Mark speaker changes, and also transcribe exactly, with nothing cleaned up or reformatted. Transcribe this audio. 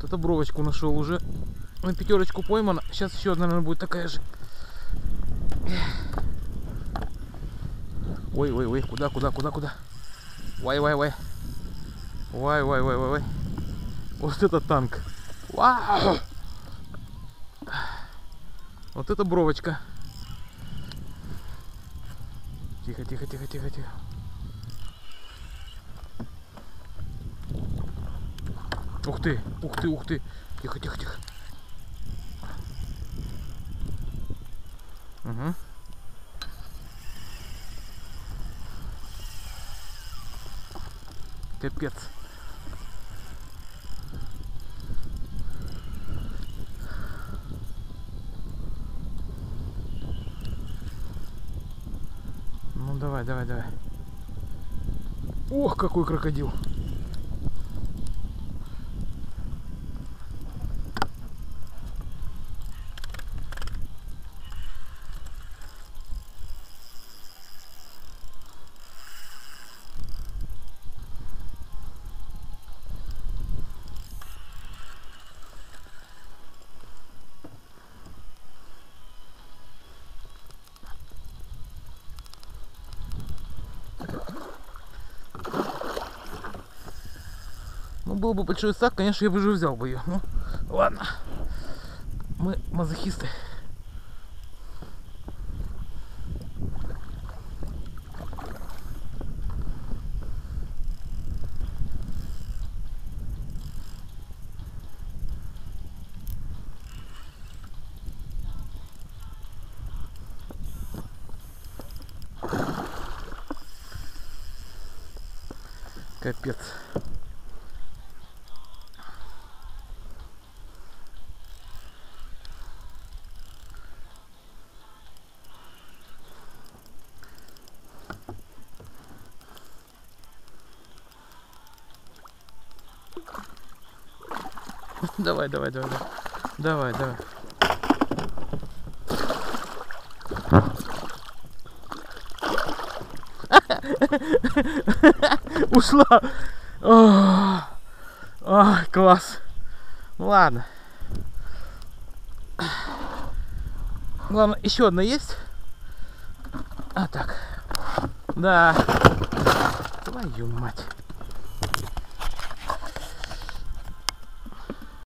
Speaker 1: это бровочку нашел уже. На пятерочку поймана. Сейчас еще одна, наверное, будет такая же. Ой, ой, ой, куда, куда, куда, куда? Вай, вай, вай. Вай, вай, вай, вай, вай. Вот это танк. Вау! Вот это бровочка. Тихо, тихо, тихо, тихо, тихо. Ух ты, ух ты, ух ты. Тихо, тихо, тихо. Угу. Капец. Ну давай, давай, давай. Ох, какой крокодил. Ну, был бы большой сак, конечно, я бы уже взял бы ее. Ну, ладно. Мы мазохисты. Капец. Давай, давай, давай, давай, давай, давай. Ушла. О, о, класс. Ну ладно. Главное, еще одна есть. А так. Да. Твою мать.